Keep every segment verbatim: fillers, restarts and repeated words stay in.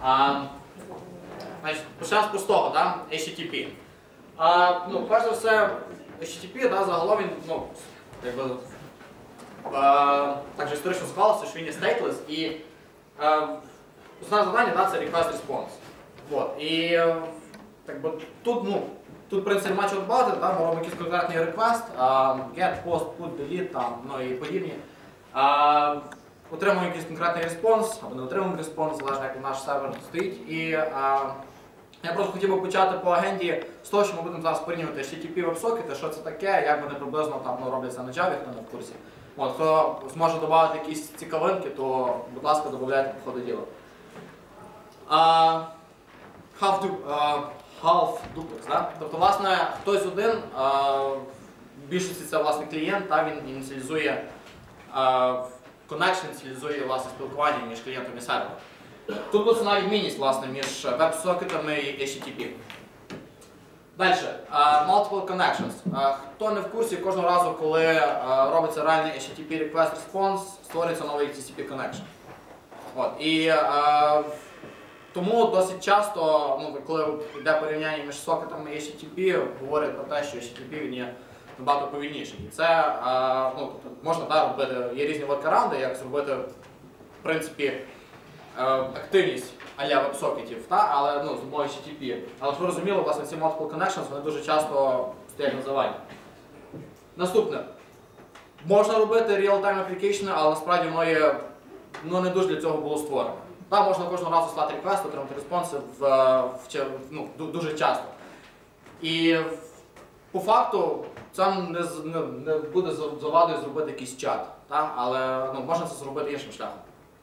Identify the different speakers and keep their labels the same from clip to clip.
Speaker 1: А, значить, почнемо з простого, да? ейч ті ті пі. А, ну, перш за все, ейч ті ті пі, да, загалом він, ну, якби, а, так же історично склалося, що він є stateless, і а, основне завдання, да, це request response. Вот. І так би, тут, ну, тут, в принципі, немає чого дбати, да, ми робимо якийсь конкретний request, а, get, post, put, delete, там, ну, і подібні. А, отримуємо якийсь конкретний респонс, або не отримуємо респонс, залежно як наш сервер стоїть. І а, я просто хотів би почати по агенді з того, що ми будемо зараз порівнювати ейч ті ті пі веб-сокети, що це таке, як вони приблизно там, ну, робляться на Java, хто не в курсі. От, хто зможе додати якісь цікавинки, то, будь ласка, додавайте по ходу діла. Uh, half, uh, half duplex, да? Тобто, власне, хтось один, uh, в більшості це власне клієнт, та, він ініціалізує uh, connection, ініціалізує власне спілкування між клієнтом і сервером. Тут буде основна відмінність власне між веб-сокетами і ейч ті ті пі. Далі, uh, multiple connections. Uh, хто не в курсі, кожного разу, коли uh, робиться реальний ейч ті ті пі request response, створюється новий ейч ті ті пі connection. От, і uh, тому досить часто, ну, коли йде порівняння між сокетами і ейч ті ті пі, говорять про те, що ейч ті ті пі він є набагато повільніший. І це, а, ну, тобто, можна, да, робити, є різні воркараунди, як зробити, в принципі, активність а-ля веб-сокетів, але, ну, з допомогою ейч ті ті пі. Але ж ви розуміли, власне, ці multiple connections, вони дуже часто стоять на заваді. Наступне. Можна робити real-time application, але насправді воно є, ну, не дуже для цього було створено. Так, можна кожного разу слати реквест, отримати респонси в, в, ну, дуже часто. І по факту це не, не, не буде завадою зробити якийсь чат, так? Але, ну, можна це зробити іншим шляхом.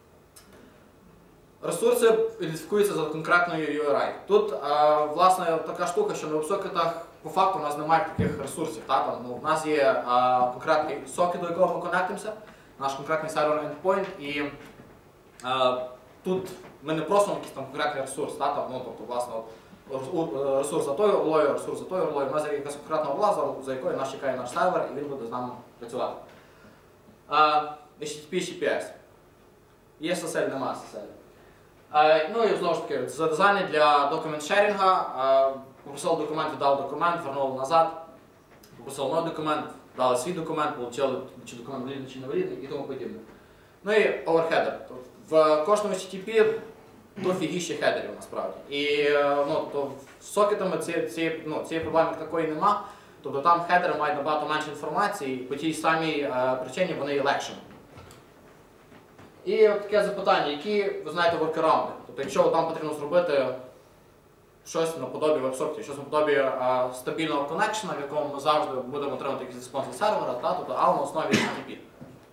Speaker 1: Ресурси ідентифікуються за конкретною ю ар ай. Тут, а, власне, така штука, що на веб-сокетах по факту у нас немає таких ресурсів. Так? Там, ну, у нас є а, конкретний сокет, до якого ми конектимося, наш конкретний сервер endpoint, і а, тут ми не просимо якийсь там конкретний ресурс, та, там, ну, тобто, власне, ресурс за тою орлою, ресурс за тою орлою. У нас є якась конкретна орла, за якою нас чекає наш сервер, і він буде з нами працювати. Uh, ейч ті ті пі, ейч ті пі ес. Є ес ес ель, немає ес ес ель. Uh, ну і знову ж таки, задизайни для документ-шерінга. Uh, попросили документ, віддали документ, вернули назад. Попросили новий документ, дали свій документ, отримали, чи документ валідний, чи не валідний і тому подібне. Ну і оверхедер. В кожному ейч ті ті пі дофігіще хедерів насправді. І, ну, то з сокетами цієї ці, ну, ці проблеми такої нема. Тобто там хедери мають набагато менше інформації, і по тій самій е, причині вони є легшими. І от таке запитання, які ви знаєте воркараунди? Тобто якщо там потрібно зробити щось наподобі веб-сокетів, щось наподобі е, стабільного коннекшена, в якому ми завжди будемо отримати якісь респонси сервера, та, тобто, але на основі ейч ті ті пі.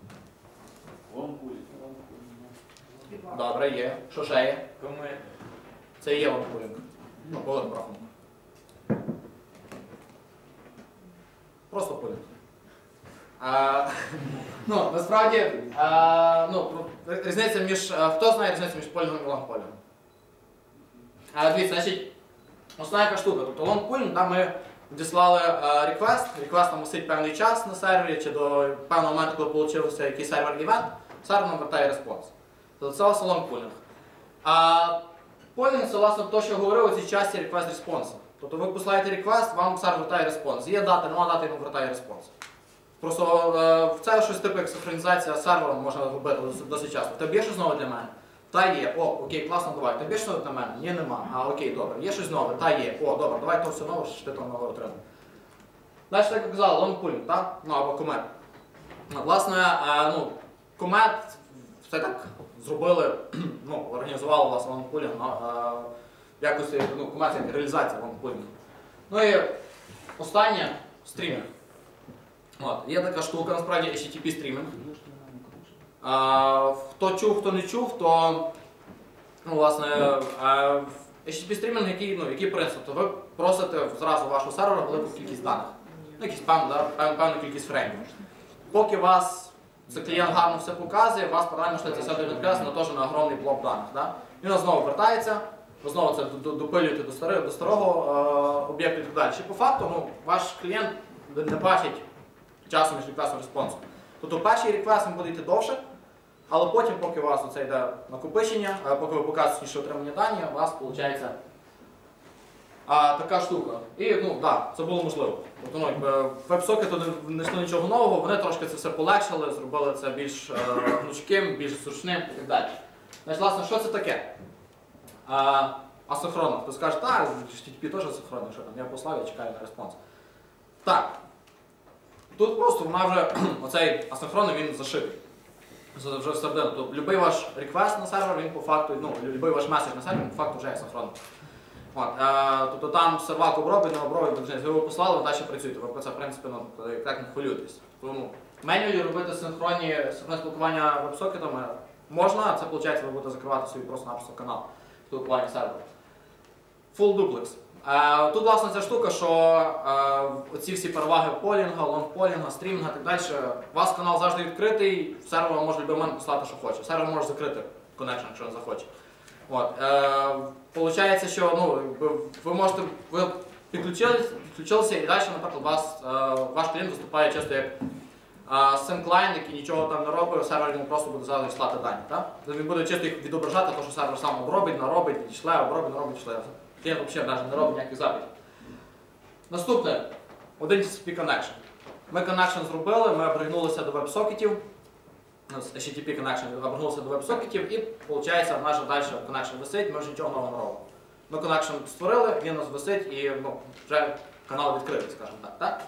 Speaker 1: Добре, є. Що ще є? Це є лонпулінг. Ну, по рахунку. Просто пулінг. А, ну, насправді, а, ну, різниця між, хто знає різницю між пулінгом і лонгпулінгом? Дивіться, значить, основна яка штука. Тобто лонгпулінг, да, ми відіслали реквест, реквест нам висить певний час на сервері, чи до певного моменту, коли получився якийсь сервер-івент, сервер нам вертає респонс. Тобто це власне лонгпулінг. А пулінг це, власне, те, що говорив у цій часті request-response. Тобто ви посилаєте реквест, вам сервер вертає респонс. Є дата, нема дати, йому вертає респонс. Просто це щось типу як синхронізація з сервером можна робити досить часто. Тобі є щось нове для мене? Та є. О, окей, класно, давай. Тобі є щось нове для мене? Ні, нема. А, окей, добре. Є щось нове? Та є. О, добре, давай то все нове, що ти там нове отримав. Далі, так як казали, лонгпулінг, так? Ну, або комет. Власне, ну, комет все так зробили, ну, організували власне лонгпулінг, в якості, ну, комерційна реалізація лонгпулінгу. Ну і останнє – стрімінг. От, є така штука, насправді, ейч ті ті пі стрімінг. А, хто чув, хто не чув, то, ну, власне, а, ейч ті ті пі стрімінг, який, ну, який принцип? То ви просите зразу вашого сервера велику кількість даних. Ну, якісь певну, да, певну кількість фреймів. Поки вас це клієнт гарно все показує, вас паралельно що це все відкреслено теж на огромний блок даних. Да? Він знову вертається, ви знову це допилюєте до старого, до старого е, об'єкту і так далі. І по факту, ну, ваш клієнт не бачить часу між реквестом і респонсом. Тобто перший реквест він буде йти довше, Але потім, поки у вас оце йде накопичення, поки ви показуєте отримання дані, у вас виходить а, така штука. І ну, да, це було можливо. Тобто, ну, веб-сокету не йшло нічого нового, вони трошки це все полегшили, зробили це більш е, гнучким, більш зручним і так далі. Значить, власне, що це таке? А, асинхронно. Хтось скаже, так, ейч ті ті пі теж асинхронно, що там, я послав, я чекаю на респонс. Так. Тут просто вона вже, оцей асинхронний, він зашитий. Вже всередину. Тобто, будь-який ваш реквест на сервер, він по факту, ну, будь-який ваш меседж на сервер, він по факту вже асинхронний. От, е, тобто там сервак обробить, не обробить, ви його послали, ви далі працюєте. Ви про це, в принципі, ну, так не хвилюєтесь. Тому менюлі робити синхронні, синхронне спілкування веб-сокетами можна, це виходить, ви будете закривати собі просто-напросто канал спілкування серверу. Full duplex. Е, тут, власне, ця штука, що е, оці всі переваги полінга, лонг-полінга, стрімінга і так далі, у вас канал завжди відкритий, сервер може в будь-який момент послати, що хоче. Сервер може закрити connection, якщо не захоче. От, е, Получається, що ну, ви, ви можете ви підключились, підключилися і далі, наприклад, вас, е, ваш клієнт виступає чисто як е, сим клієнт, який нічого там не робить, сервер йому просто буде зараз слати дані. Так? Він буде чисто їх відображати, тому що сервер сам обробить, наробить, відійшле, обробить, наробить, відійшле. Клієнт взагалі навіть не робить ніяких запитів. Наступне, один ті сі пі connection. Ми connection зробили, ми обригнулися до веб-сокетів. ейч ті ті пі connection обернувся до веб-сокетів і, виходить, наш далі connection висить, ми вже нічого нового не робимо. Ми connection створили, він у нас висить і ну, вже канал відкритий, скажімо так. так?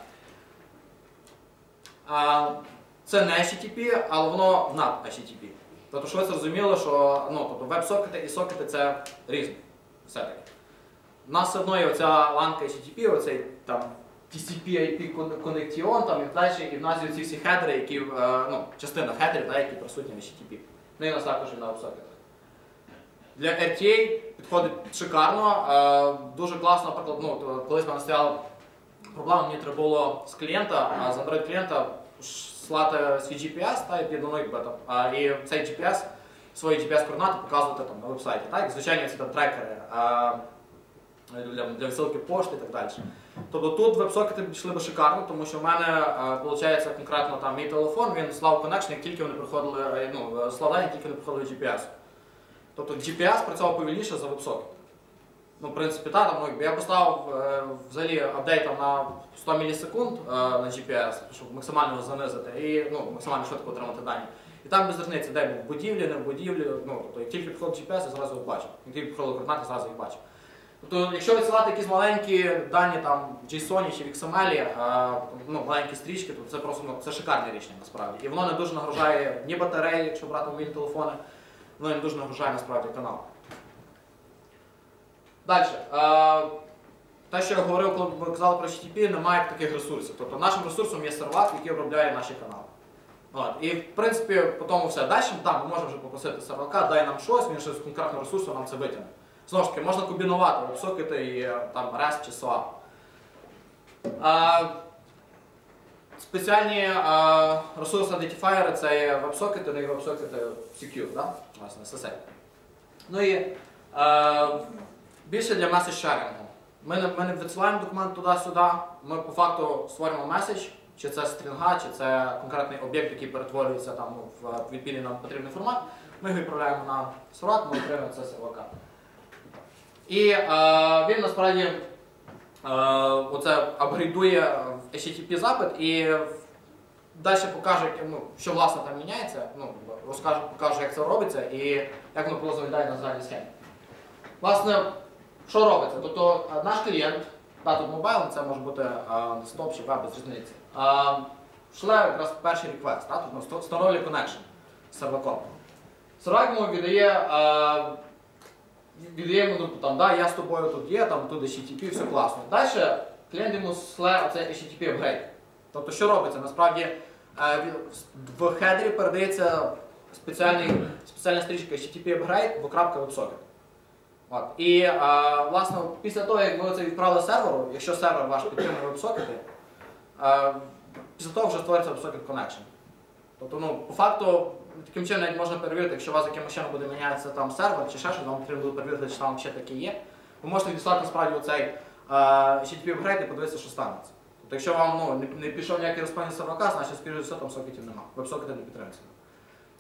Speaker 1: А, це не ейч ті ті пі, але воно над ейч ті ті пі. Тобто, що ви зрозуміли, що ну, тобто, веб-сокети і сокети це різні. Все-таки. У нас все одно є оця ланка ейч ті ті пі, оцей там ті сі пі ай пі коннектіон там, і далі, і в нас є ці всі хедери, які, е, ну, частина хедерів, та, які присутні в ейч ті ті пі. Ну і у нас також і на веб-сокетах. Для ар ті ей підходить шикарно, е, дуже класно, наприклад, ну, колись в мене стояла проблема, мені треба було з клієнта, з Android клієнта слати свій джі пі ес, та, і підлунок бета, а, і цей джі пі ес, свої джі пі ес-координати показувати там, на веб-сайті. Так? Звичайно, ці там трекери. Е, Для, для відсилки пошти і так далі. Тобто тут веб-сокети пішли би шикарно, тому що в мене, виходить, конкретно там мій телефон, він слав connection, як тільки вони приходили, ну, слав дані, тільки вони приходили джі пі ес. Тобто джі пі ес працював повільніше за веб-сокет. Ну, в принципі, та, там, ну, я поставив взагалі апдейт на сто мілісекунд на джі пі ес, щоб максимально його занизити і ну, максимально швидко отримати дані. І там без різниці, де він в будівлі, не в будівлі, ну, тобто, як тільки приходить джі пі ес, я зразу їх бачу. Як тільки приходили координати, зразу їх бачу. Тобто, якщо відсилати якісь маленькі дані там, в JSON чи в ікс ем ель, ну, маленькі стрічки, то це просто ну, це шикарне рішення насправді. І воно не дуже нагружає ні батареї, якщо брати мобільні телефони, воно не дуже нагружає насправді канал. Далі. Те, що я говорив, коли ми казали про ейч ті ті пі, немає таких ресурсів. Тобто нашим ресурсом є сервак, який обробляє наші канали. От. І в принципі, по тому все. Далі там ми можемо вже попросити сервака, дай нам щось, він ще з конкретного ресурсу нам це витягне. Знову ж таки, можна комбінувати веб-сокети і там, REST чи своап. Спеціальні ресурс-ідентифаєри – це є веб-сокети, не веб-сокети Secure, да? Власне, ес ес ел. Ну і а, більше для меседж-шерінгу. Ми не, ми не відсилаємо документ туди-сюди, ми по факту створюємо меседж, чи це стрінга, чи це конкретний об'єкт, який перетворюється там, в відповідний нам потрібний формат. Ми його відправляємо на сервак, ми отримуємо це сервака. І е, він насправді е, оце апгрейдує в ейч ті ті пі запит і далі покаже, ну, що власне там міняється, ну, розкаже, покаже, як це робиться і як воно просто виглядає на загальній схемі. Власне, що робиться? Тобто наш клієнт, та, тут мобайл, це може бути десктоп чи веб, без різниці, е, шле якраз перший реквест, тут встановлює connection з серваком. Сервак йому віддає е, Віддаємо, ну, там, да, я з тобою тут є, там, тут ейч ті ті пі, все класно. Далі клієнт йому сле оцей ейч ті ті пі апгрейд. Тобто, що робиться? Насправді в хедері передається спеціальний, спеціальна стрічка ейч ті ті пі апгрейд в крапка веб-сокет. От. І, а, власне, після того, як ви це відправили серверу, якщо сервер ваш підтримує веб-сокети, після того вже створюється веб-сокет connection. Тобто, ну, по факту, таким чином навіть можна перевірити, якщо у вас якимось чином буде мінятися там сервер чи ще щось, вам потрібно буде перевірити, чи там ще таке є. Ви можете відіслати насправді оцей ейч ті ті пі апгрейд і подивитися, що станеться. Тобто, якщо вам ну, не, не пішов ніякий респонс сервака, значить, скоріше все, там сокетів немає. Веб-сокети не підтримуються.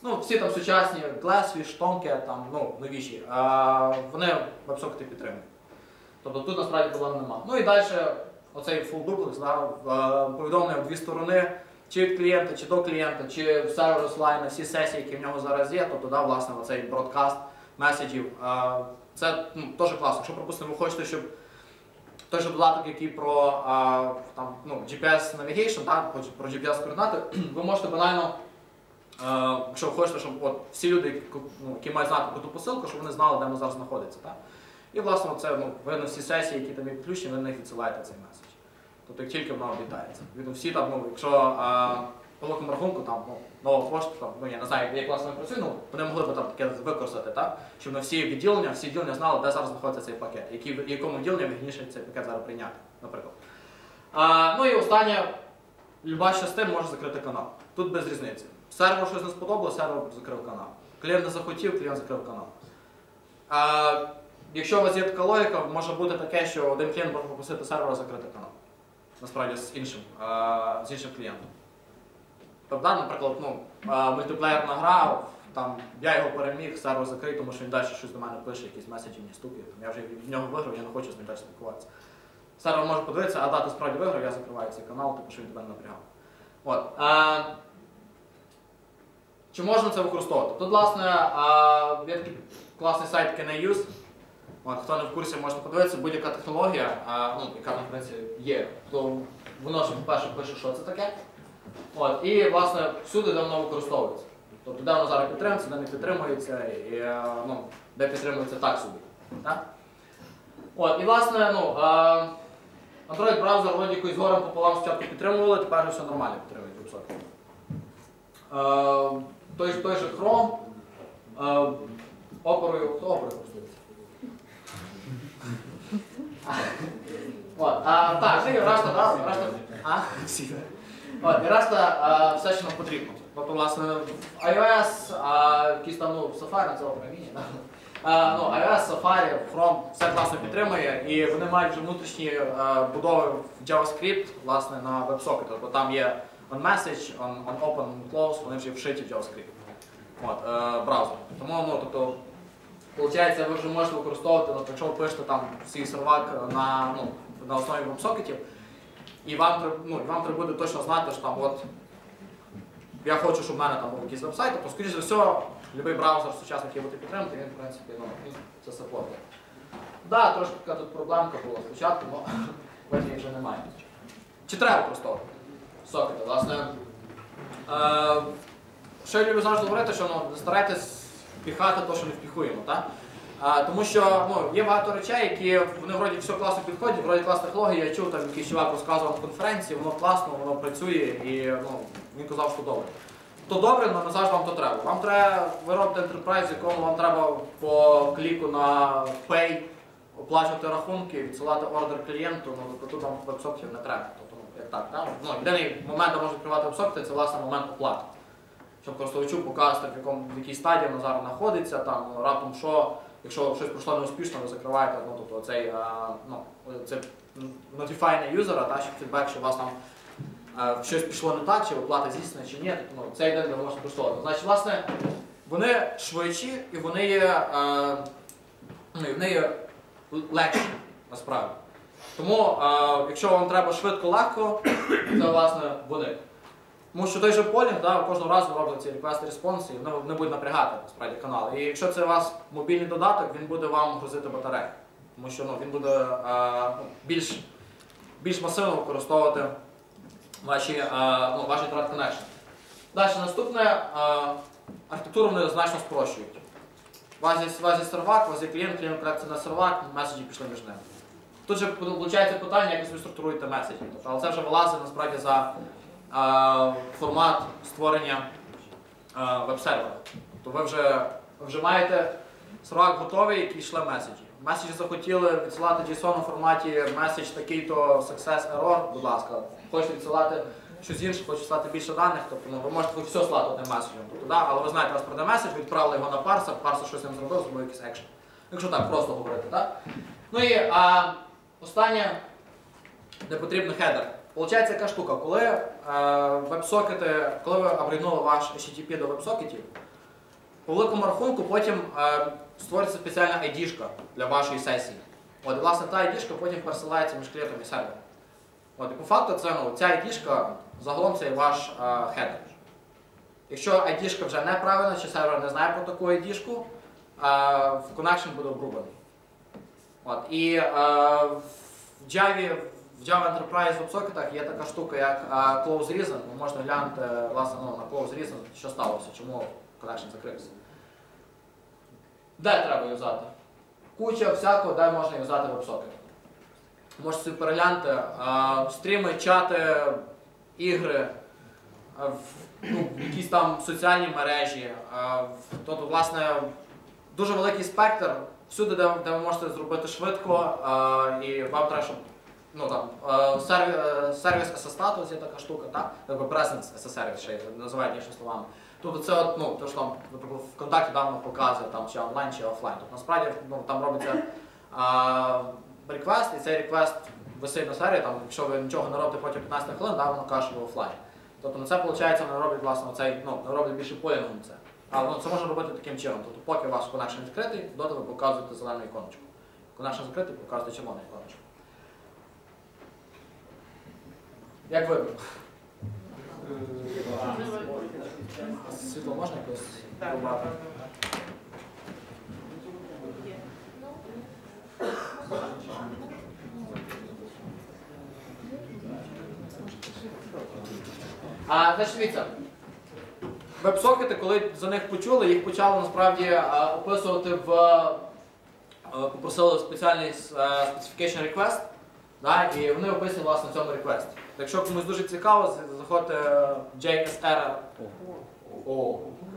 Speaker 1: Ну, всі там сучасні, Glassfish, Tomcat, там, ну, новіші, а, вони веб-сокети підтримують. Тобто тут насправді проблем немає. Ну і далі оцей full duplex, да, повідомлення в дві сторони, чи від клієнта, чи до клієнта, чи в сервер ослайна, всі сесії, які в нього зараз є, тобто, да, власне, оцей бродкаст меседжів. Це ну, теж класно. Якщо, припустимо, ви хочете, щоб той же додаток, який про а, там, ну, джі пі ес Navigation, да, про джі пі ес координати, ви можете банально, а, якщо ви хочете, щоб от, всі люди, ну, які мають знати про ту посилку, щоб вони знали, де вона зараз знаходиться. Так? І, власне, це, ну, видно всі сесії, які там є підключені, ви на них відсилаєте цей меседж. Тобто, як тільки воно об'єднається. Відно, всі там, ну, якщо а, по великому рахунку, там, ну, нова пошта, там, ну, я не знаю, як власне працює, ну, вони могли б там таке використати, так? Щоб на всі відділення, всі відділення знали, де зараз знаходиться цей пакет, який, в якому відділенні вигідніше цей пакет зараз прийняти, наприклад. А, ну і останнє, люба частина може закрити канал. Тут без різниці. Серверу щось не сподобалося, сервер закрив канал. Клієнт не захотів, клієнт закрив канал. А, якщо у вас є така логіка, може бути таке, що один клієнт може попросити сервера закрити канал. Насправді з іншим, а, з іншим клієнтом. Тобто, наприклад, ну, мультиплеєрна гра, там, я його переміг, сервер закрив, тому що він далі щось до мене пише, якісь меседжі мені стукає. Я вже в нього виграв, я не хочу з ним далі спілкуватися. Сервер може подивитися, а да, ти справді виграв, я закриваю цей канал, тому що він тебе не напрягав. От. А, чи можна це використовувати? Тут, власне, а, є такий класний сайт Can I Use. От, хто не в курсі, можете подивитися, будь-яка технологія, а, ну, яка, в принципі, є, то воно ж, по-перше, пише, що це таке. От, і, власне, всюди, де воно використовується. Тобто, де воно зараз підтримується, де не підтримується, і, ну, де підтримується так собі. Так? От, і, власне, ну, Android-браузер вроді якось горем пополам спочатку підтримували, тепер все нормально підтримують веб-сокети. Той, той же Chrome, Оперою, хто Оперою користується? От, а, так, і решта, да, решта, а? От, і решта а, все, що нам потрібно. Тобто, власне, iOS, а, якісь там, ну, Safari, це Opera Mini, да? а, ну, iOS, Safari, Chrome, все класно підтримує, і вони мають вже внутрішні а, будови в JavaScript, власне, на WebSocket. Тобто там є onMessage, on, on Open, on Close, вони вже вшиті в JavaScript. От, а, браузер. Тому, ну, тобто, виходить, ви вже можете використовувати, ну, якщо ви пишете там свій сервак на, ну, на основі WebSocketів, і вам, ну, вам треба буде точно знати, що там, от, я хочу, щоб в мене там був якийсь веб-сайт, то, скоріш за все, будь-який браузер сучасний, який буде підтримати, він, в принципі, ну, це саппортує. Так, да, трошки така тут проблемка була спочатку, але потім її вже немає. Чи треба використовувати сокети? Власне, е, що я люблю завжди говорити, що, ну, старайтесь впіхати те, що не впіхуємо, так? А, тому що, ну, є багато речей, які вони вроді все класно підходять, вроді класна технологія, я чув, там якийсь чувак розказував на конференції, воно класно, воно працює і, ну, він казав, що добре. То добре, але не завжди вам то треба. Вам треба, ви робите enterprise, в якому вам треба по кліку на Pay оплачувати рахунки, відсилати ордер клієнту, ну, тобто тут вам веб-сокетів не треба. Тобто, ну, як так, так? Ну, єдиний момент, де можна відкривати веб-сокети, це, власне, момент оплати. Щоб користувачу показати, в, якому, в якій стадії вона зараз знаходиться, там, раптом що, якщо щось пройшло неуспішно, ви закриваєте, ну, тобто, цей, а, ну, це notify юзера, та, щоб фідбек, що у вас там а, щось пішло не так, чи оплата здійснена, чи ні, тобто, ну, цей день ви можете користувати. Значить, власне, вони швидші і вони є, а, вони є легші, насправді. Тому, а, якщо вам треба швидко-легко, це, власне, вони. Тому що той же полінг, да, кожного разу робить ці request-response, і вони не будуть напрягати насправді канал. І якщо це у вас мобільний додаток, він буде вам грузити батарею. Тому що, ну, він буде а, більш, більш масивно використовувати ваші, а, ну, ваші Thread Connection. Далі, наступне, а, архітектуру вони значно спрощують. У вас є, у вас є сервак, у вас є клієнт, клієнт проекції на сервак, меседжі пішли між ними. Тут же виходить питання, як ви структуруєте меседжі. Тобто, але це вже вилазить насправді за формат створення веб-сервера. Тобто ви вже, ви вже маєте сервак готовий, який шле меседжі. Меседжі захотіли відсилати JSON у форматі меседж такий-то success error, будь ласка. Хочете відсилати щось інше, хочете відсилати більше даних, тобто, ну, ви можете все слати одним меседжем. Тобто, да, але ви знаєте, у вас прийде меседж, відправили його на парсер, парсер щось з ним зробив, зробив якийсь екшен. Якщо так просто говорити, так? Ну і а, останнє, де потрібен хедер. Получається яка штука, коли е, веб-сокети, коли ви апгрейднули ваш ейч ті ті пі до веб-сокетів, по великому рахунку потім е, створюється спеціальна ай ді-шка для вашої сесії. От, і, власне, та ай ді-шка потім пересилається між клієнтом і сервером. От, і по факту це, ну, ця ай ді-шка загалом це ваш е, хедер. Якщо ай ді-шка вже неправильна, чи сервер не знає про таку ай ді-шку, е, в connection буде обрубаний. От, і е, в Java, в Java Enterprise WebSocket'ах є така штука, як е, close reason. Ви можете глянути, власне, ну, на close reason, що сталося, чому connection закрився. Де треба юзати? Куча всякого, де можна юзати WebSocket. Можете собі переглянути е, стріми, чати, ігри, е, в, ну, якісь там соціальні мережі. Е, тобто, власне, дуже великий спектр. Всюди, де, де ви можете зробити швидко, е, і вам треба, щоб ну, там, е, серві, е, сервіс as a status є така штука, так? Тобто presence as a service, ще називають іншими словами. Тобто це от, ну, то, що там, наприклад, ВКонтакті давно показує, там, чи онлайн, чи офлайн. Тобто, насправді ну, там робиться реквест, і цей реквест висить на сервері, там, якщо ви нічого не робите протягом п'ятнадцяти хвилин, да, воно каже, що ви офлайн. Тобто на це, виходить, вони роблять, власне, оцей, ну, вони роблять більше полінгу на це. Але ну, це можна робити таким чином. Тобто, поки ваш connection відкритий, доти ви показуєте зелену іконочку. Connection закритий, показуєте червону іконочку. Як вибір? Світло можна якось добавити? А, значить, дивіться, веб-сокети, коли за них почули, їх почали насправді описувати в, попросили спеціальний specification request, да, і вони описані, власне, в цьому request. Якщо комусь дуже цікаво, заходьте в джей ес ар. О.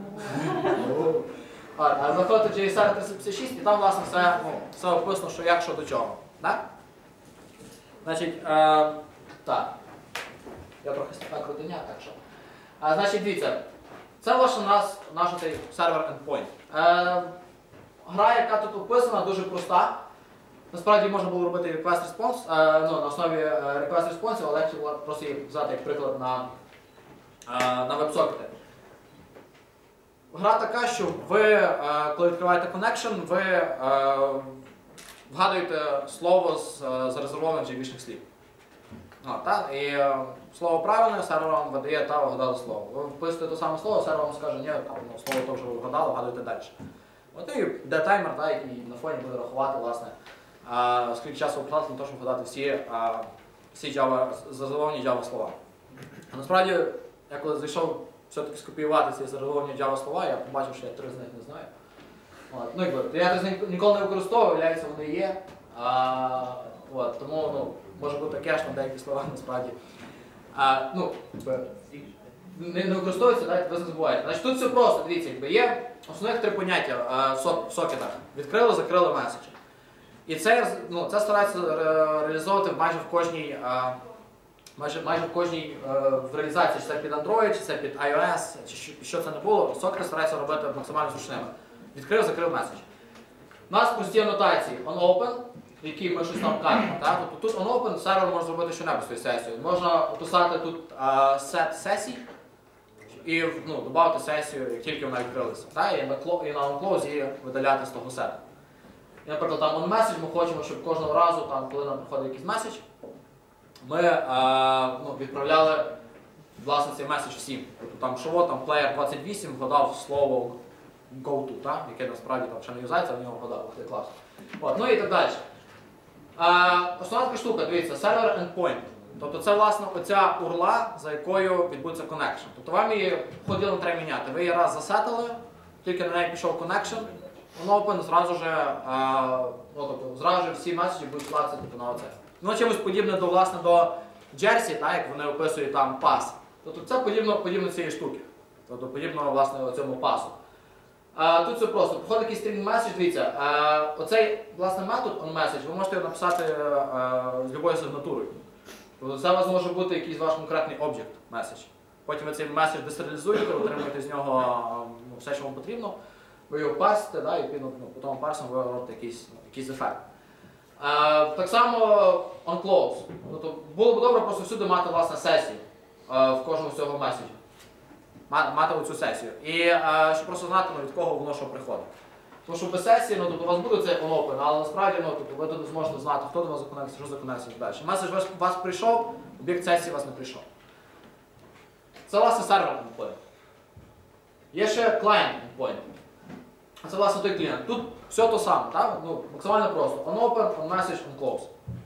Speaker 1: А заходьте в джей ес ар триста п'ятдесят шість і там, власне, все, ну, все описано, що як, що до чого. Да? Значить, е, так. Я трохи так крутиня, так що. А, значить, дивіться, це власне нас, наш цей сервер endpoint. Е, гра, яка тут описана, дуже проста. Насправді можна було робити request response, е, ну, на основі request response, але я хотів просто її взяти як приклад на, е, на веб-сокети. Гра така, що ви, е, коли відкриваєте connection, ви е, вгадуєте слово з е, зарезервованих джей бі-шних слів. А, та? І е, слово правильне, сервер вам видає, та вгадали слово. Ви вписуєте те саме слово, сервер вам скаже, ні, ну, слово то вже ви вгадали, вгадуєте далі. От і йде таймер, та, який на фоні буде рахувати, власне, а, скільки часу ви потратили на те, щоб вгадати всі, а, всі Java, зарезервовані Java слова. А насправді, я коли зайшов все-таки скопіювати ці зарезервовані Java слова, я побачив, що я три з них не знаю. От, ну, якби, я їх ніколи не використовую, виявляється, вони є. А, от, тому ну, може бути кеш на деякі слова, насправді. А, ну, не, не використовується, так, ви забуваєте. Значить, тут все просто, дивіться, якби, є основних три поняття а, в, сок, в сокетах. Відкрили, закрили меседжі. І це, ну, це старається ре, реалізовувати майже в кожній, а, майже, майже в кожній а, в реалізації, чи це під Android, чи це під iOS, чи що, що це не було, сокети стараються робити максимально зручними. Відкрив, закрив меседж. У нас прості анотації on-open, в якій ми щось там кажемо. Тобто тут on-open сервер може зробити що-небудь з цією сесією. Можна описати тут а, set сесій і ну, додати сесію, як тільки вона відкрилася. Та? І на on-close її видаляти з того сету. І, наприклад, там on-message ми хочемо, щоб кожного разу, там, коли нам приходить якийсь меседж, ми а, ну, відправляли власне цей меседж всім. Тобто там шово, там player двадцять вісім вгадав слово go to, та? Яке насправді там ще не юзається, в нього вгадав, це класно. От, ну і так далі. А, основна така штука, дивіться, сервер endpoint. Тобто це, власне, оця урла, за якою відбудеться connection. Тобто вам її ходило не треба міняти. Ви її раз засетили, тільки на неї пішов connection, on-open, зразу же, а, ну, тобто, зразу же всі меседжі будуть класти тобто, на оце. Ну, чимось подібне до, власне, до Jersey, так, як вони описують там пас. Тобто це подібно, подібно цієї штуки. Тобто подібно, власне, цьому пасу. А, тут все просто. Приходить якийсь string message, дивіться, а, оцей, власне, метод onMessage ви можете написати а, з любою сигнатурою. Тобто це у вас може бути якийсь ваш конкретний object message. Потім ви цей меседж десеріалізуєте, отримуєте з нього ну, все, що вам потрібно. Ви його пасите, да, і ну, потім парсом ви робите якийсь, ну, якийсь ефект. А, так само onClose. Тобто було б добре просто всюди мати власне сесію а, в кожному з цього меседжа. мати оцю сесію. І е, щоб просто знати, ну, від кого воно що приходить. Тому що без сесії, ну, тобто у вас буде цей on-open, але насправді, ну, тобто, ви тут зможете знати, хто до вас законекться, що законекться і далі. Меседж вас, вас прийшов, об'єкт сесії вас не прийшов. Це, власне, сервер endpoint. Є ще client endpoint. Це, власне, той клієнт. Тут все то саме, так? Ну, максимально просто. On-open, on-message, on-close.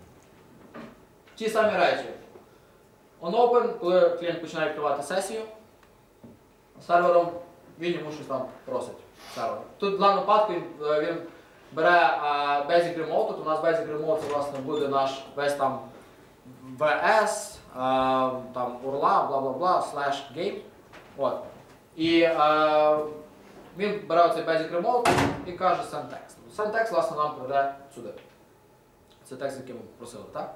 Speaker 1: Ті самі речі. On-open, коли клієнт починає відкривати сесію, сервером він йому щось там просить. Сервер. Тут в даному випадку він, він бере uh, Basic Remote, тут у нас Basic Remote це, власне, буде наш весь там ве ес, uh, там урла, бла-бла-бла, slash game. От. І uh, він бере оцей Basic Remote і каже send text. Send text, власне, нам приведе сюди. Це текст, який ми попросили, так?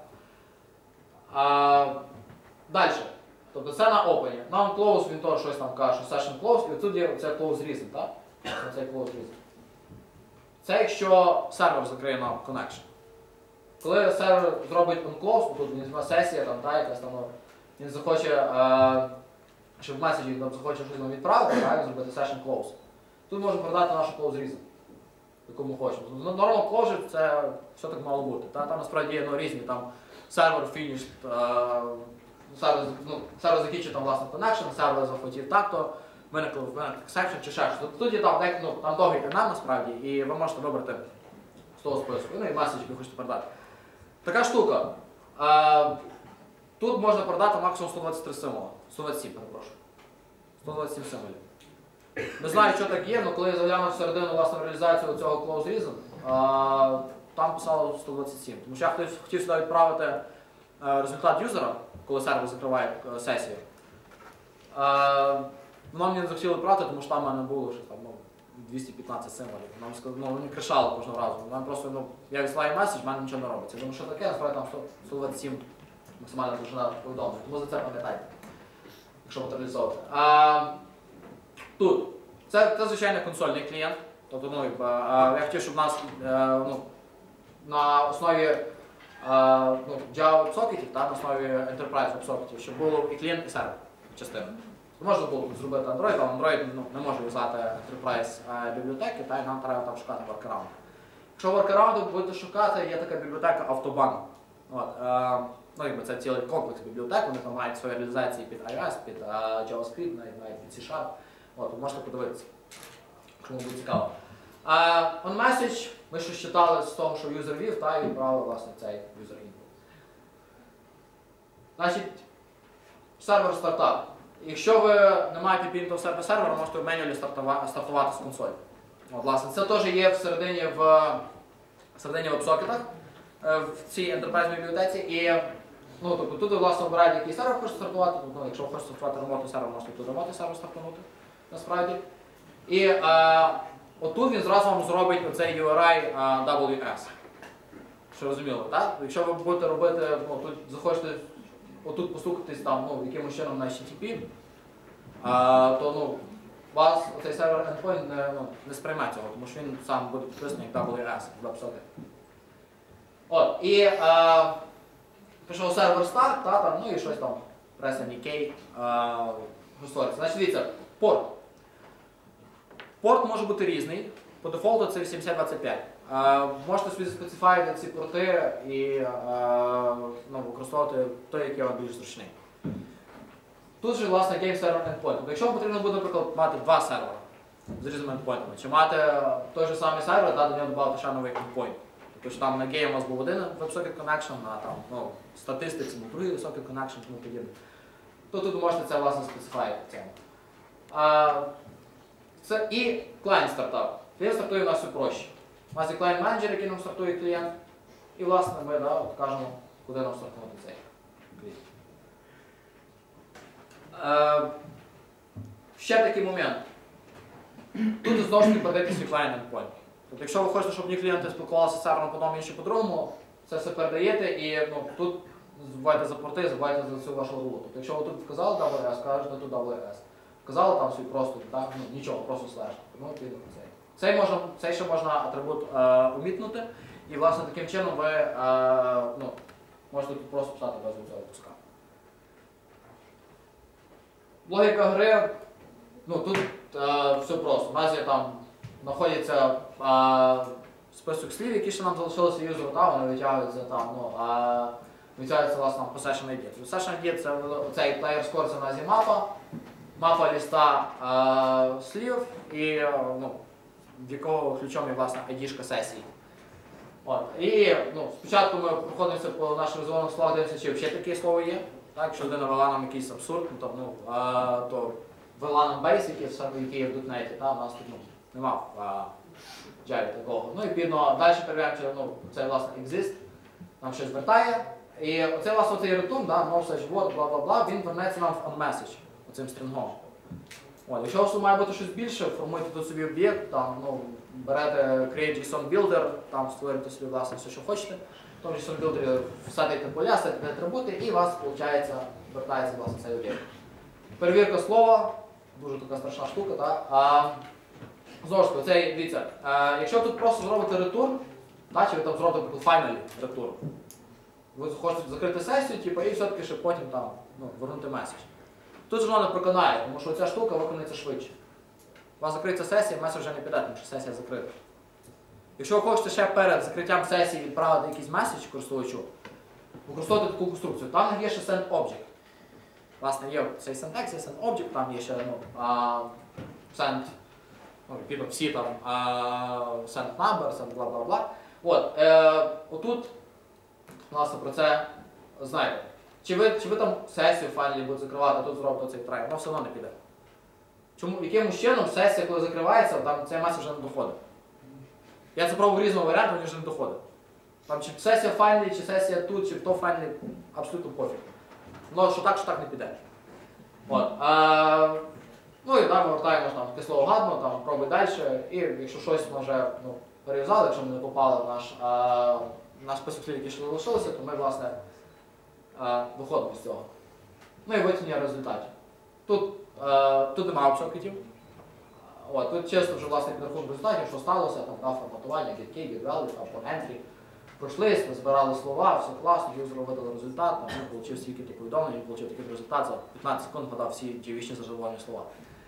Speaker 1: Uh, Далі. Тобто це на open. На on-close він теж щось там каже, що session close, і тут є це close reason, так? Це close reason. Це якщо сервер закриє нам connection. Коли сервер зробить on-close, тут він візьме сесія, там, та, якась там, він захоче, е, щоб в меседжі він захоче щось нам відправити, так, зробити session close. Тут можемо передати нашу close reason, яку ми хочемо. Normal closure це все так мало бути. Та? Там насправді є, ну, різні, там сервер finished, е, сервер, ну, сервер закінчив там, власне, connection, сервер захотів так-то, виникло exception чи ще щось. Тобто тут є там, ну, там довгий канал насправді, і ви можете вибрати з того списку, ну і меседж, який хочете передати. Така штука. Е, тут можна передати максимум сто двадцять три символи. сто двадцять сім, перепрошую. сто двадцять сім символів. Не знаю, що так є, але коли я заглянув всередину, власне, реалізацію цього close reason, е, там писало сто двадцять сім. Тому що я хотів, хотів сюди відправити е, результат юзера, коли сервер закриває е, сесію. Е, Воно мені не захотіло брати, тому що там в мене було що, там, ну, двісті п'ятнадцять символів. Нам ну, вони кришали кожного разу. Нам просто, ну, я відсилаю меседж, в мене нічого не робиться. Я думаю, що таке, насправді там сто двадцять сім максимальна довжина повідомлень. Тому за це пам'ятайте, якщо будете реалізовувати. А, тут. Це, це звичайно консольний клієнт. Тобто, ну, а, я хотів, щоб у нас а, ну, на основі а, ну, Java WebSocketів, та, на основі Enterprise WebSocketів, щоб було і клієнт, і сервер частина. Можна було зробити Android, але Android, ну, не може юзати Enterprise бібліотеки, та й нам треба там шукати workaround. Якщо workaround будете шукати, є така бібліотека Autobahn. От, е, ну, якби це цілий комплекс бібліотек, вони там мають свої реалізації під iOS, під е, JavaScript, навіть під C-Sharp. От, можете подивитися, якщо вам буде цікаво. Е, OnMessage ми щось читали з того, що юзер вів, та і відправили, власне, цей юзер input. Значить, сервер стартап. Якщо ви не маєте піднятого в себе сервера, можете в менюалі стартувати з консолі. От, власне, це теж є всередині в всередині WebSocket'ах, в цій Enterprise бібліотеці. І, ну, тобто, тут ви, власне, обираєте, який сервер хочете стартувати. Тобто, ну, якщо ви хочете стартувати ремонтний сервер, можете тут ремонтний сервер стартувати, насправді. І е, отут він зразу вам зробить оцей ю ар ай е, дабл ю ес. Що розуміло, так? Якщо ви будете робити, ну, тут захочете отут постукатись там, ну, якимось чином на ейч ті ті пі, а, то, ну, вас цей сервер endpoint не, ну, не сприйме цього, тому що він сам буде підписаний як дабл ю ес в WebSocket. От, і а, пішов сервер старт, та, там, ну і щось там, press any key, що створиться. Значить, дивіться, порт. Порт може бути різний, по дефолту це вісімдесят двадцять п'ять. Uh, можете собі специфайти ці порти і uh, ну, використовувати той, який вам більш зручний. Тут же, власне, Game Server Endpoint. Тобто, якщо вам потрібно буде, наприклад, мати два сервери з різними endpointами, чи мати той же самий сервер, да, до нього додати ще новий endpoint. Тобто, що там на Game у вас був один WebSocket Connection, а там, ну, в статистиці був другий WebSocket Connection, тому подібне. То тут ви можете це, власне, специфайти. Uh, це і клієнт стартап. Клієнт стартує у нас все проще. У нас є клієнт менеджер, який нам стартує клієнт, і, власне, ми, да, от кажемо, куди нам стартувати цей клієнт. Е, ще такий момент. Тут знову ж таки передайте свій клієнт endpoint. Тобто, якщо ви хочете, щоб одні клієнти спілкувалися з сервером по одному, інші по-другому, це все передаєте, і, ну, тут забувайте за порти, забувайте за цю вашу рулу. Тобто, якщо ви тут вказали дабл ю ес, кажете тут дабл ю ес. Вказали там свій просто, так, ну, нічого, просто слеш. Ну, підемо цей. Цей, можна, цей ще можна атрибут е, умітнути, і, власне, таким чином ви е, ну, можете тут просто писати без цього пуска. Логіка гри, ну, тут е, все просто. У нас є там знаходиться е, список слів, які ще нам залишилися юзеру, та вони витягуються там, ну, а витягується власне по session ай ді. Session ай ді це цей player score, це в нас є мапа, мапа ліста е, слів і е, ну, в якого ключом є власне ай ді-шка сесії. От. І ну, спочатку ми проходимося по нашим розвиваним словах, дивимося, чи взагалі таке слово є. Так, якщо людина вела нам якийсь абсурд, ну, то, ну, а, то вела нам бейс, який є в дотнеті, та у нас тут ну, нема в Java такого. Ну і відповідно далі перевіряємо, чи ну, це власне exist, нам щось вертає. І оце власне цей return, да, no such word, бла-бла-бла, він вернеться нам в onMessage, оцим стрінгом. От, якщо у вас має бути щось більше, формуйте тут собі об'єкт, там, ну, берете create JSON builder, там створюєте собі власне все, що хочете. В тому JSON builder садите поля, садите атрибути і у вас, виходить, вертається власне цей об'єкт. Перевірка слова, дуже така страшна штука, так? А, знову ж таки, оцей, дивіться, а, якщо тут просто зробите return, так, чи ви там зробите finally return, ви хочете закрити сесію, типу, і все-таки ще потім там, ну, вернути меседж. Тут ж воно не проконає, тому що ця штука виконується швидше. У вас закриється сесія, меседж вже не піде, тому що сесія закрита. Якщо ви хочете ще перед закриттям сесії відправити якийсь меседж користувачу, використовуйте таку конструкцію. Там є ще send-object. Власне, є цей syntax, є send-object, там є ще ну, uh, send, ну, відповідно, всі там uh, send number, send bla-bla-bla. От, е, отут, власне, про це знаєте. Чи ви, чи ви там сесію файлі будете закривати, а тут зробите цей трай, воно все одно не піде. Чому, якимось чином сесія, коли закривається, там цей меседж вже не доходить. Я це пробував різного варіанту, вони вже не доходить. Там чи сесія файлі, чи сесія тут, чи в то файлі, абсолютно пофіг. Ну, що так, що так не піде. От. А, ну і там вертаємо там таке слово гадно, там пробуй далі, і якщо щось ми вже ну, перев'язали, якщо ми не попали в наш, а, наш список слів, які ще залишилися, то ми, власне, а, виходимо з цього. Ну і витягнення результатів. Тут, а, тут немає обсокетів. От, тут чисто вже власне підрахунок результатів, що сталося, там та форматування, get key, get value, там по entry. Пройшлись, ми збирали слова, все класно, юзеру видали результат, там, він отримав стільки повідомлень, він отримав такий результат, за п'ятнадцять секунд подав всі дівічні заживлені слова.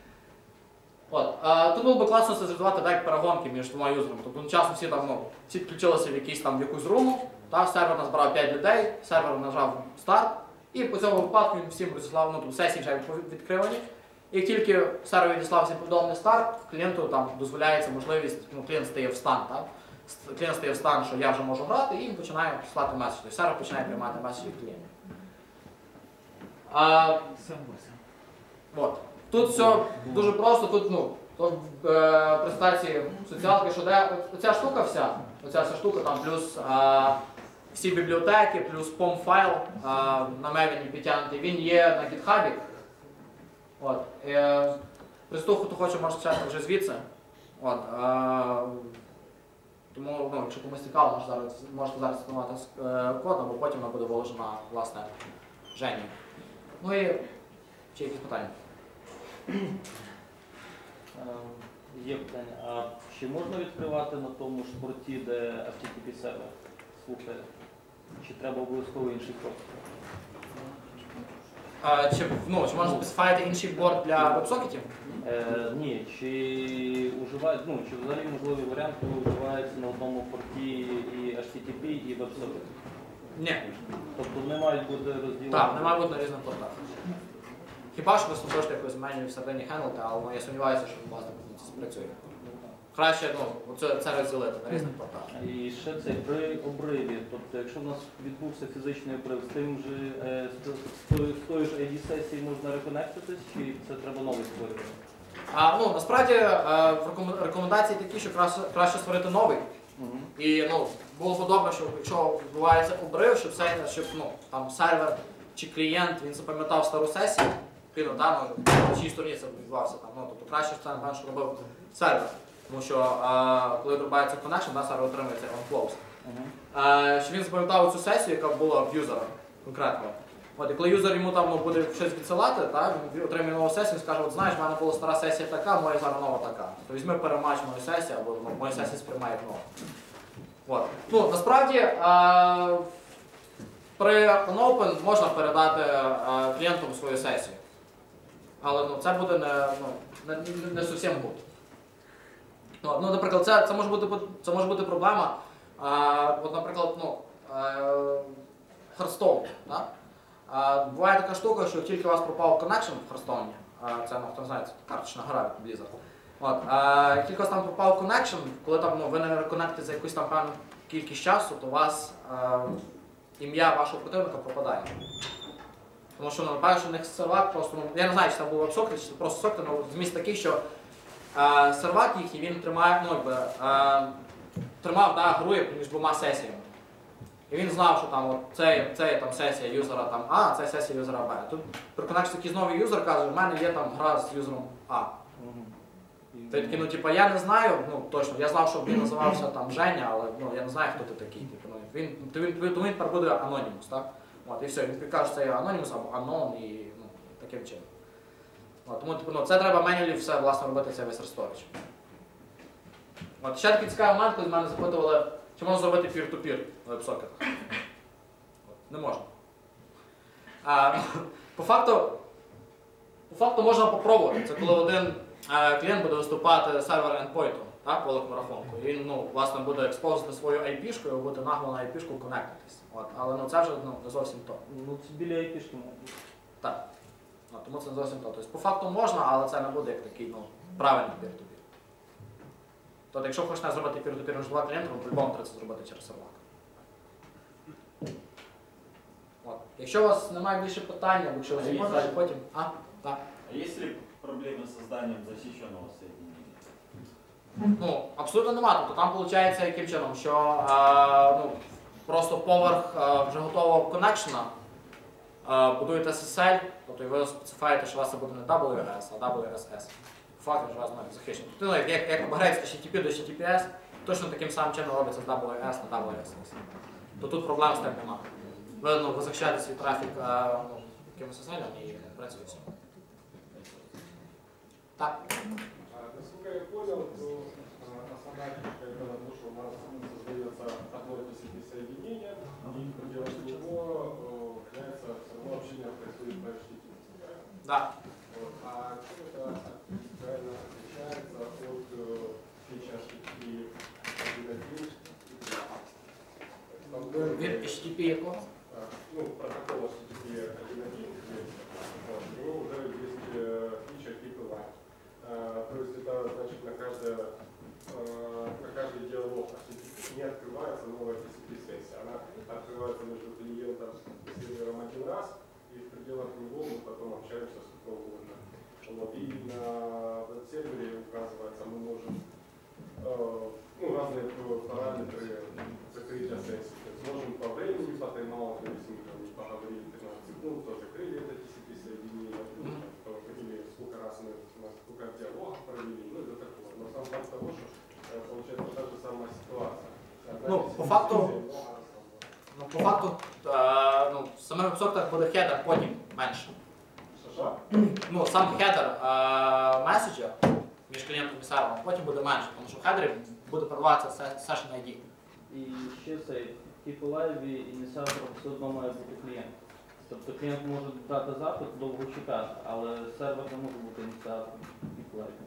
Speaker 1: От, а, тут було б класно це зреалізувати так, як перегонки між двома юзерами. Тобто часом всі там, ну, всі підключилися в якийсь там в якусь руму, та, сервер назбирав п'ять людей, сервер нажав старт, і по цьому випадку він всім розіслав, ну, тобто сесії вже відкривані. І як тільки сервер відіслав всім повідомлений старт, клієнту там дозволяється можливість, ну, клієнт стає в стан, так? Клієнт стає в стан, що я вже можу грати, і він починає слати меседж. Тобто сервер починає приймати меседжі від клієнтів. А, от. Тут все дуже просто, тут, ну, тут в е, презентації соціалки, що де оця штука вся, оця вся штука, там плюс е, всі бібліотеки, плюс пом файл е, на Мевіні підтягнутий, він є на гітхабі. От. Е, Приступ, хто хоче, може почати вже звідси. От. Е, Тому, ну, якщо комусь цікаво, може зараз, можете зараз сканувати код, або потім вона буде виложена, власне, Жені. Ну і чи якісь питання?
Speaker 2: Є питання. А чи можна відкривати на тому ж порті, де еф ті ті пі сервер слухає? Чи треба обов'язково інший порт?
Speaker 1: А, чи, ну, чи можна специфіяти інший борт для веб-сокетів?
Speaker 2: Е, ні, чи уживають, ну, чи взагалі можливий варіант, коли вживається на одному порті і ейч ті ті пі, і веб-сокет?
Speaker 1: Ні.
Speaker 2: Тобто не мають бути розділені?
Speaker 1: Так, не має бути на різних портах. Хіба що ви служите якось меню всередині хендлити, але я сумніваюся, що у вас це спрацює. Краще, ну, це, це розділити на різних портах.
Speaker 2: І ще це при обриві, тобто якщо в нас відбувся фізичний обрив, з тим же, е, з, з, з тої ж ай ді-сесії можна реконектитись, чи це треба новий створювати?
Speaker 1: А, ну, насправді е, рекомендації такі, що краще, краще створити новий.
Speaker 2: Угу.
Speaker 1: І ну, було б добре, щоб якщо відбувається обрив, щоб, це, щоб ну, там, сервер чи клієнт він запам'ятав стару сесію, ну, да, ну, на чиїй стороні це відбувався. Там, ну, тобто краще це напевно, що робив сервер. Тому що а, коли відбувається connection, да, сервер отримується on-close. Uh-huh. Щоб він запам'ятав цю сесію, яка була в юзера конкретно. От, і коли юзер йому там ну, буде щось відсилати, та, він отримує нову сесію, він скаже, от знаєш, в мене була стара сесія така, моя зараз нова така. То візьми перемач мою сесію, або ну, моя сесія сприймає як нову. От. Ну, насправді, а, при OpenOpen можна передати а, клієнту свою сесію. Але ну, це буде не, ну, не, не, не зовсім good. Ну, ну, наприклад, це, це, може бути, це може бути проблема. А, от, наприклад, ну, Hearthstone. Да? А, буває така штука, що тільки у вас пропав connection в Hearthstone, а, це, ну, хто не знає, це карточна гра від Blizzard. От, а, тільки у вас там пропав connection, коли там, ну, ви не реконектите за якусь там певну кількість часу, то у вас а, ім'я вашого противника пропадає. Тому що, ну, напевно, що у них сервак просто, ну, я не знаю, чи це був веб-сокет, чи це просто сокет, але зміст такий, що а, сервак їхній, він тримає, ну, якби, а, тримав, да, гру між двома сесіями. І він знав, що там, от, це, це там сесія юзера там, А, це сесія юзера Б. Тут приконечиться якийсь новий юзер, каже, в мене є там гра з юзером А. Ти такий, ну, типу, я не знаю, ну, точно, я знав, що він називався там Женя, але, ну, я не знаю, хто ти такий. Типу, ну, він, то він, він, він тепер буде Anonymous, так? От, і все, він каже, що це є Anonymous або Anon і, ну, таким чином. От, тому, типу, ну, це треба менюлі все, власне, робити цей весь ресторич. От, ще такий цікавий момент, коли мене запитували, чи можна зробити peer-to-peer в веб-сокетах. Не можна. А, по факту, по факту можна попробувати. Це коли один а, клієнт буде виступати сервер endpoint, так, по великому рахунку. І він, ну, власне, буде експозити свою ай пі-шку і буде нагло на ай пі-шку конектитись. От, але, ну, це вже, ну, не зовсім то.
Speaker 2: Ну, це біля ай пі-шки може бути.
Speaker 1: Так. От, тому це не зовсім то. Тобто, по факту можна, але це не буде як такий, ну, правильний peer-to-peer. Тобто, якщо хочете зробити peer-to-peer між два клієнти, то по-любому треба це зробити через сервак. От. Якщо у вас немає більше питань, або якщо ви зміните далі потім. А? Так.
Speaker 3: А есть ли проблемы с созданием защищенного соединения?
Speaker 1: Ну, абсолютно немає. Тобто там виходить яким чином, що а, ну, просто поверх а, вже готового коннекшена будуєте ес ес ель, тобто і ви специфаєте, що у вас це буде не дабл ю ес, а дабл ю ес ес. Факт, що у вас має захищено. Тобто, ну, як, як апгрейд з ейч ті ті пі до ейч ті ті пі ес, точно таким самим чином робиться з дабл ю ес на дабл ю ес ес. То тут проблем з тим немає. Ви, ну, ви захищаєте свій трафік а, ну, якимось ес ес елем і працює все. Так.
Speaker 4: Насколько я понял, то основная фишка это то, что у нас создается одно ти си пи-соединение, и пределах него является все равно общение происходит по эйч ти ти пи.
Speaker 1: Да.
Speaker 4: Вот. А чем это правильно отличается от фичи эйч ти ти пи один точка один?
Speaker 1: Від ейч ті ті пі якого?
Speaker 4: Ну, протокол эйч ти ти пи один точка один, вот, у него уже есть фича типа лайн. То есть это значит на каждое, на каждый диалог не открывается новая ти си пи-сессия. Она открывается между клиентом и сервером один раз, и в пределах него мы потом общаемся сколько угодно. Вот. И на веб-сервере указывается, мы можем ну, разные параметры закрытия сессии. То есть можем по времени, по тайм-ауту, если мы там поговорили тринадцать секунд, то закрыли это ти си пи-соединение. Или сколько раз мы, сколько диалогов провели, ну и до такого. Но сам факт того, что получается та же самая ситуация.
Speaker 1: Ну, по факту, ну, по факту, е, ну, в самих веб-сокетах буде хедер, потім менше.
Speaker 4: Що?
Speaker 1: Ну, сам хедер е, меседжа між клієнтом і сервером, потім буде менше, тому що в хедері буде передаватися session ай ді.
Speaker 2: І ще цей, типу лайві ініціатором все одно має бути клієнт. Тобто клієнт може дати запит, довго чекати, але сервер не може бути ініціатором типу лайві.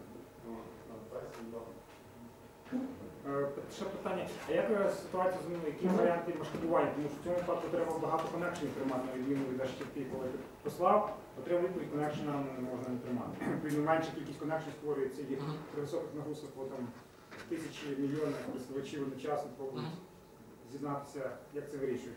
Speaker 5: Ще питання, а як ситуація з ними, які варіанти масштабування? Тому що в цьому випадку треба багато коннекшенів тримати, на відміну від ейч ті ті пі, коли ти послав, отримав відповідь, коннекшена не можна не тримати. Відповідно, менша кількість коннекшенів створюється і при високих нагрузках, бо там тисячі, мільйони користувачів одночасно пробують зізнатися, як це вирішують.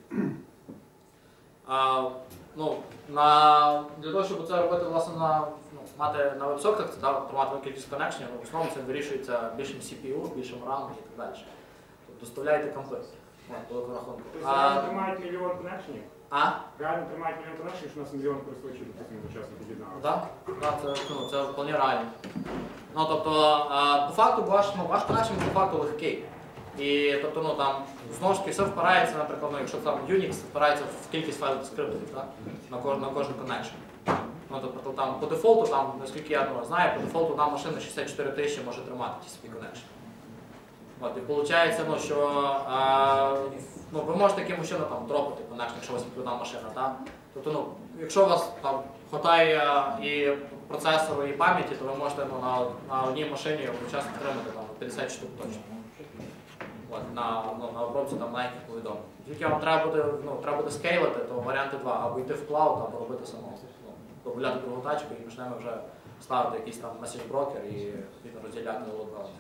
Speaker 1: А, ну, на, для того, щоб це робити, власне, на, ну, мати на веб-сокетах, це да, тримати кількість коннекшенів, в основному це вирішується більшим сі пі ю, більшим RAM і так далі. Тобто доставляєте комплект. По рахунку.
Speaker 5: Тобто реально тримають мільйон коннекшенів?
Speaker 1: А?
Speaker 5: Реально тримають мільйон коннекшенів, що у нас мільйон користувачів, допустимо, одночасно під'єдналися?
Speaker 1: Так, да, це, ну, це вполне реально. Ну, тобто, а, по факту ваш, ну, ваш коннекшн по факту легкий. І тобто, ну, там, знову ж таки, все впирається, наприклад, ну, якщо там Unix впирається в кількість файлів дескриптів, так? На кожен, на кожен коннекшн. Ну, тобто, там, по дефолту, там, наскільки я ну, знаю, по дефолту нам машина шістдесят чотири тисячі може тримати ті сі пі connection. От, і виходить, ну, що а, ну, ви можете якимось чином там дропати connection, якщо у вас відповідна машина, так? Тобто, ну, якщо у вас там хватає і процесору і пам'яті, то ви можете ну, на, на одній машині одночасно отримати там, п'ятдесят штук точно. От, на, ну, на обробці там маленьких повідомлень. Тільки вам треба буде, ну, треба буде скейлити, то варіанти два. Або йти в клауд, або робити самому. Ну, добавляти другу тачку і почнемо вже ставити якийсь там меседж-брокер і відповідно розділяти лот балансу.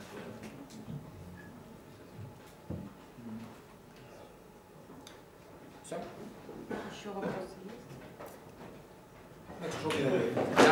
Speaker 1: Все?
Speaker 6: Еще вопросы есть?
Speaker 1: Якщо що,